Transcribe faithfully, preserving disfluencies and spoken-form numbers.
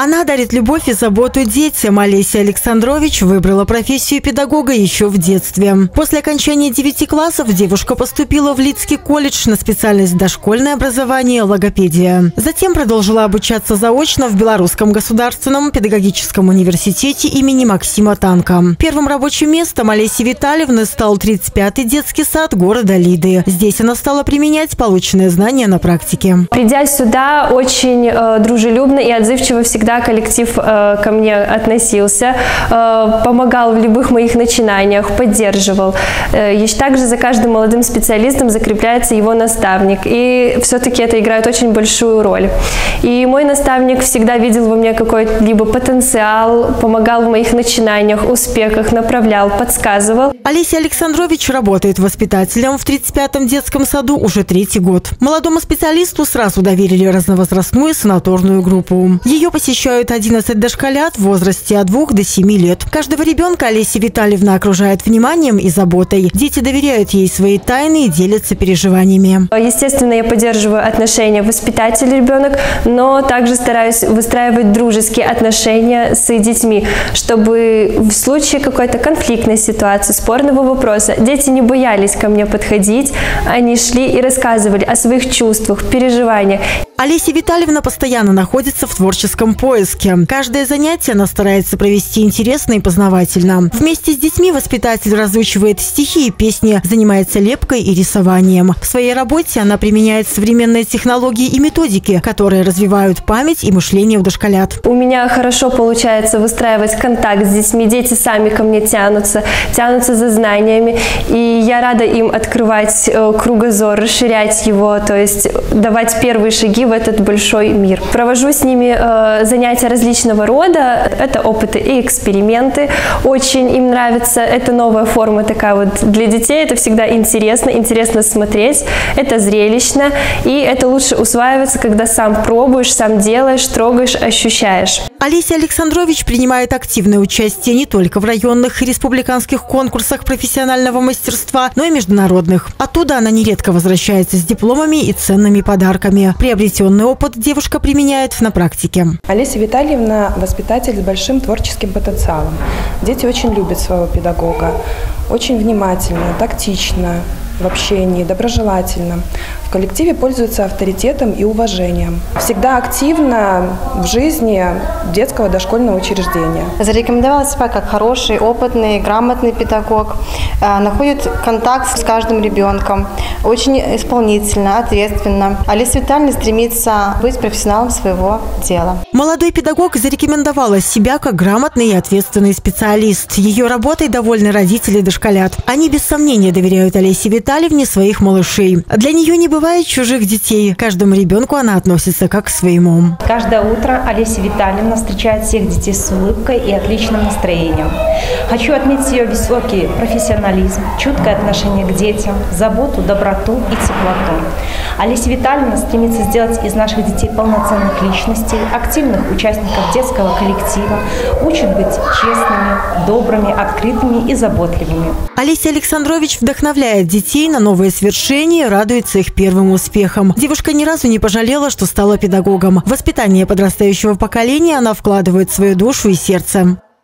Она дарит любовь и заботу детям. Олеся Александрович выбрала профессию педагога еще в детстве. После окончания девяти классов девушка поступила в Лидский колледж на специальность дошкольное образование логопедия. Затем продолжила обучаться заочно в Белорусском государственном педагогическом университете имени Максима Танка. Первым рабочим местом Олеси Витальевны стал тридцать пятый детский сад города Лиды. Здесь она стала применять полученные знания на практике. Придя сюда, очень э, дружелюбно и отзывчиво всегда коллектив э, ко мне относился, э, помогал в любых моих начинаниях, поддерживал. Э, и также за каждым молодым специалистом закрепляется его наставник. И все-таки это играет очень большую роль. И мой наставник всегда видел во мне какой-либо потенциал, помогал в моих начинаниях, успехах, направлял, подсказывал. Олеся Александрович работает воспитателем в тридцать пятом детском саду уже третий год. Молодому специалисту сразу доверили разновозрастную санаторную группу. Ее посещают одиннадцать дошколят в возрасте от двух до семи лет. Каждого ребенка Олеся Витальевна окружает вниманием и заботой. Дети доверяют ей свои тайны и делятся переживаниями. Естественно, я поддерживаю отношения воспитатель-ребенок, но также стараюсь выстраивать дружеские отношения с детьми, чтобы в случае какой-то конфликтной ситуации, спорного вопроса, дети не боялись ко мне подходить, они шли и рассказывали о своих чувствах, переживаниях. Олеся Витальевна постоянно находится в творческом поиске. Каждое занятие она старается провести интересно и познавательно. Вместе с детьми воспитатель разучивает стихи и песни, занимается лепкой и рисованием. В своей работе она применяет современные технологии и методики, которые развивают память и мышление у дошколят. У меня хорошо получается выстраивать контакт с детьми. Дети сами ко мне тянутся, тянутся за знаниями. И я рада им открывать кругозор, расширять его, то есть давать первые шаги в этот большой мир. Провожу с ними э, занятия различного рода. Это опыты и эксперименты. Очень им нравится. Это новая форма такая вот для детей. Это всегда интересно. Интересно смотреть. Это зрелищно. И это лучше усваивается, когда сам пробуешь, сам делаешь, трогаешь, ощущаешь. Олеся Александрович принимает активное участие не только в районных и республиканских конкурсах профессионального мастерства, но и международных. Оттуда она нередко возвращается с дипломами и ценными подарками. Приобретенный опыт девушка применяет на практике. Олеся Витальевна – воспитатель с большим творческим потенциалом. Дети очень любят своего педагога, очень внимательно, тактично в общении, доброжелательно. В коллективе пользуются авторитетом и уважением. Всегда активно в жизни детского дошкольного учреждения. Зарекомендовала себя как хороший, опытный, грамотный педагог. Находит контакт с каждым ребенком. Очень исполнительно, ответственно. Олеся Витальевна стремится быть профессионалом своего дела. Молодой педагог зарекомендовала себя как грамотный и ответственный специалист. Ее работой довольны родители дошколят. Они без сомнения доверяют Олесе Витальевне своих малышей. Для нее не бывает чужих детей. К каждому ребенку она относится как к своему. Каждое утро Олеся Витальевна встречает всех детей с улыбкой и отличным настроением. Хочу отметить ее высокий профессионализм, чуткое отношение к детям, заботу, доброту и теплоту. Олеся Витальевна стремится сделать из наших детей полноценных личностей, активных участников детского коллектива, учит быть честными, добрыми, открытыми и заботливыми. Олеся Александрович вдохновляет детей на новые свершения, радуется их первым успехам. Девушка ни разу не пожалела, что стала педагогом. В воспитание подрастающего поколения она вкладывает свою душу и сердце.